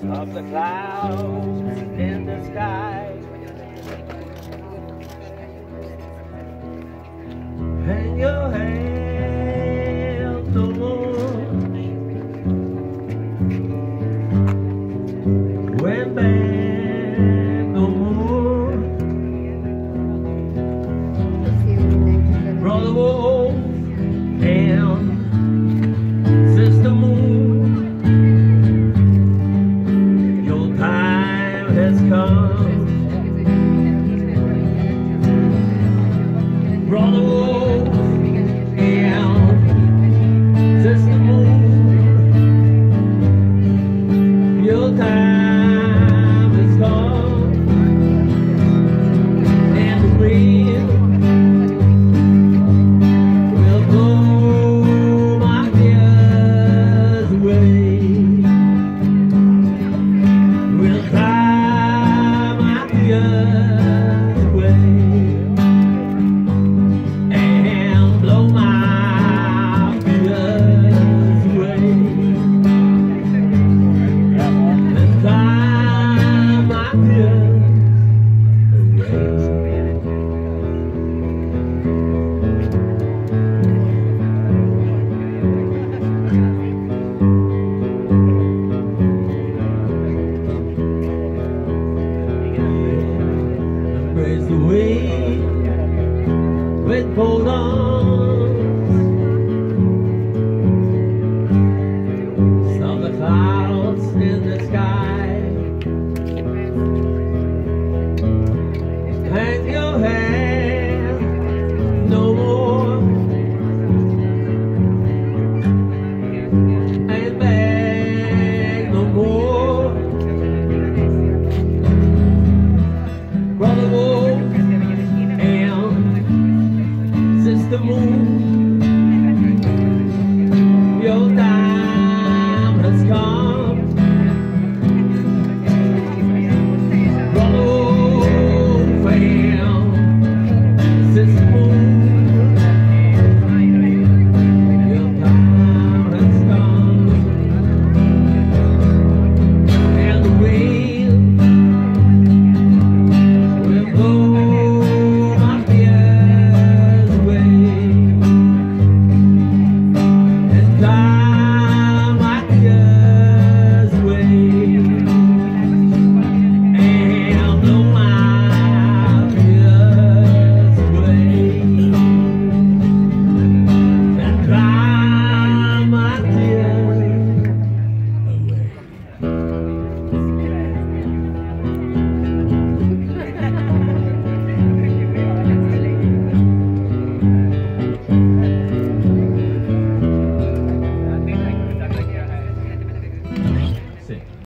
of the clouds in the sky. Hang your head no more when back no more. Brother Wolf and Sister Moon, your time has come. Brother Wolf and Sister Moon, your time has come. And the wind will blow my fears away, will dry my fears away, and blow my fears away, and dry my fears away. Embrace the wind with both arms, stop the clouds in the sky.